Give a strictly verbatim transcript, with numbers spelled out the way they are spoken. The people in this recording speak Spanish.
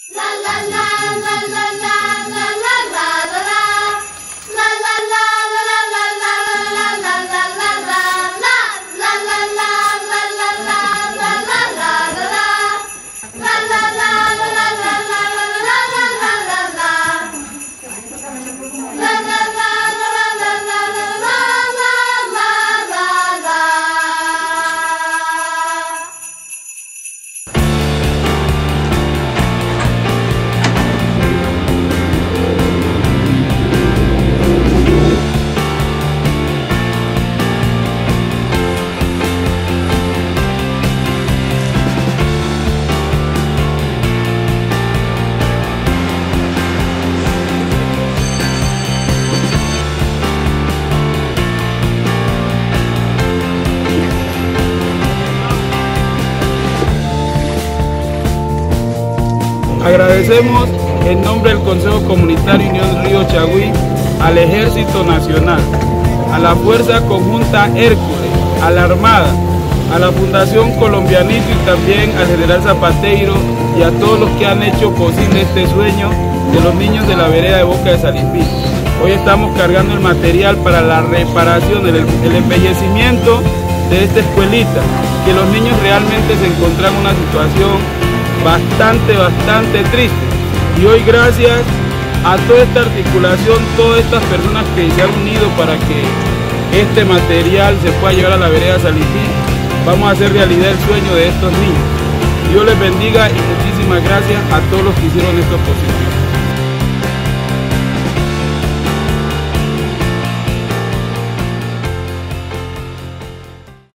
Agradecemos en nombre del Consejo Comunitario Unión Río Chagüí al Ejército Nacional, a la Fuerza Conjunta Hércules, a la Armada, a la Fundación Colombianito y también al General Zapateiro y a todos los que han hecho posible este sueño de los niños de la vereda de Boca de Salispí. Hoy estamos cargando el material para la reparación, el, el embellecimiento de esta escuelita, que los niños realmente se encuentran en una situación bastante, bastante triste. Y hoy, gracias a toda esta articulación, todas estas personas que se han unido para que este material se pueda llevar a la vereda Salispí, vamos a hacer realidad el sueño de estos niños. Dios les bendiga y muchísimas gracias a todos los que hicieron esto posible.